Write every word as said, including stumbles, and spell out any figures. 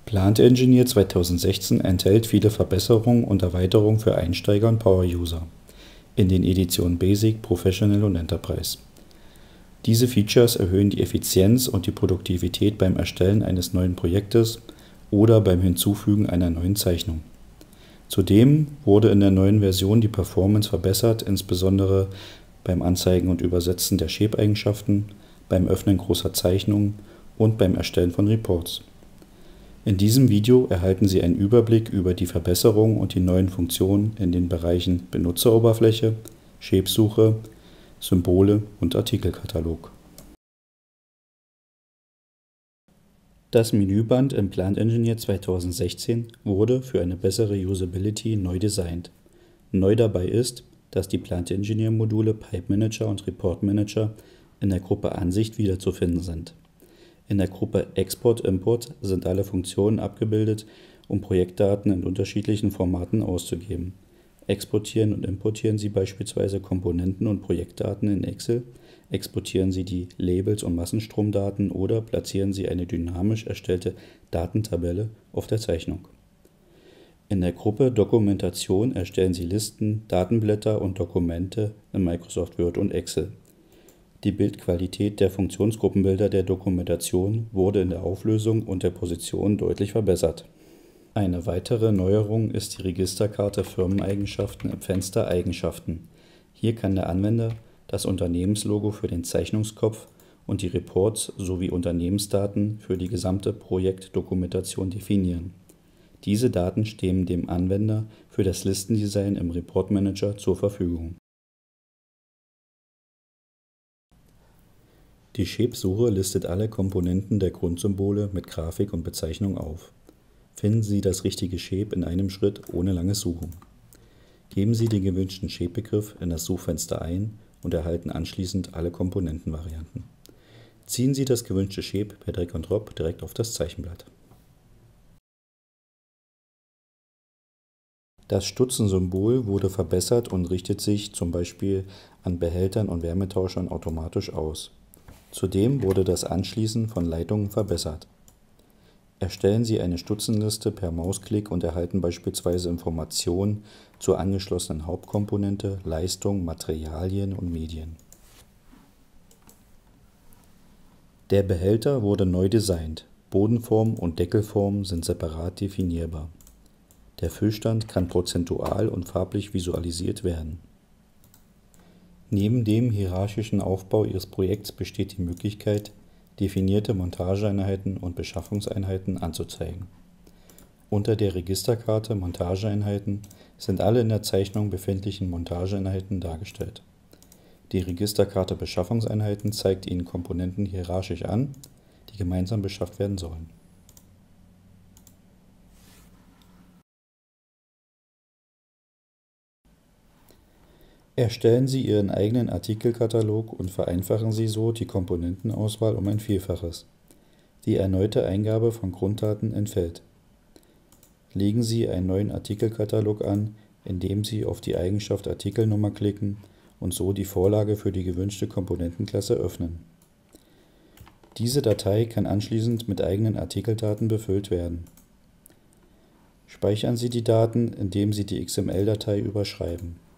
Plant Engineer zweitausendsechzehn enthält viele Verbesserungen und Erweiterungen für Einsteiger und Power-User in den Editionen Basic, Professional und Enterprise. Diese Features erhöhen die Effizienz und die Produktivität beim Erstellen eines neuen Projektes oder beim Hinzufügen einer neuen Zeichnung. Zudem wurde in der neuen Version die Performance verbessert, insbesondere beim Anzeigen und Übersetzen der Shape-Eigenschaften, beim Öffnen großer Zeichnungen und beim Erstellen von Reports. In diesem Video erhalten Sie einen Überblick über die Verbesserungen und die neuen Funktionen in den Bereichen Benutzeroberfläche, Shape-Suche, Symbole und Artikelkatalog. Das Menüband im Plant Engineer zweitausendsechzehn wurde für eine bessere Usability neu designt. Neu dabei ist, dass die Plant Engineer Module Pipe Manager und Report Manager in der Gruppe Ansicht wiederzufinden sind. In der Gruppe Export-Import sind alle Funktionen abgebildet, um Projektdaten in unterschiedlichen Formaten auszugeben. Exportieren und importieren Sie beispielsweise Komponenten und Projektdaten in Excel, exportieren Sie die Labels und Massenstromdaten oder platzieren Sie eine dynamisch erstellte Datentabelle auf der Zeichnung. In der Gruppe Dokumentation erstellen Sie Listen, Datenblätter und Dokumente in Microsoft Word und Excel. Die Bildqualität der Funktionsgruppenbilder der Dokumentation wurde in der Auflösung und der Position deutlich verbessert. Eine weitere Neuerung ist die Registerkarte Firmeneigenschaften im Fenster Eigenschaften. Hier kann der Anwender das Unternehmenslogo für den Zeichnungskopf und die Reports sowie Unternehmensdaten für die gesamte Projektdokumentation definieren. Diese Daten stehen dem Anwender für das Listendesign im Report Manager zur Verfügung. Die Shape-Suche listet alle Komponenten der Grundsymbole mit Grafik und Bezeichnung auf. Finden Sie das richtige Shape in einem Schritt ohne langes Suchen. Geben Sie den gewünschten Shape-Begriff in das Suchfenster ein und erhalten anschließend alle Komponentenvarianten. Ziehen Sie das gewünschte Shape per Drag und Drop direkt auf das Zeichenblatt. Das Stutzensymbol wurde verbessert und richtet sich zum Beispiel an Behältern und Wärmetauschern automatisch aus. Zudem wurde das Anschließen von Leitungen verbessert. Erstellen Sie eine Stutzenliste per Mausklick und erhalten beispielsweise Informationen zur angeschlossenen Hauptkomponente, Leistung, Materialien und Medien. Der Behälter wurde neu designt. Bodenform und Deckelform sind separat definierbar. Der Füllstand kann prozentual und farblich visualisiert werden. Neben dem hierarchischen Aufbau Ihres Projekts besteht die Möglichkeit, definierte Montageeinheiten und Beschaffungseinheiten anzuzeigen. Unter der Registerkarte Montageeinheiten sind alle in der Zeichnung befindlichen Montageeinheiten dargestellt. Die Registerkarte Beschaffungseinheiten zeigt Ihnen Komponenten hierarchisch an, die gemeinsam beschafft werden sollen. Erstellen Sie Ihren eigenen Artikelkatalog und vereinfachen Sie so die Komponentenauswahl um ein Vielfaches. Die erneute Eingabe von Grunddaten entfällt. Legen Sie einen neuen Artikelkatalog an, indem Sie auf die Eigenschaft Artikelnummer klicken und so die Vorlage für die gewünschte Komponentenklasse öffnen. Diese Datei kann anschließend mit eigenen Artikeldaten befüllt werden. Speichern Sie die Daten, indem Sie die X M L-Datei überschreiben.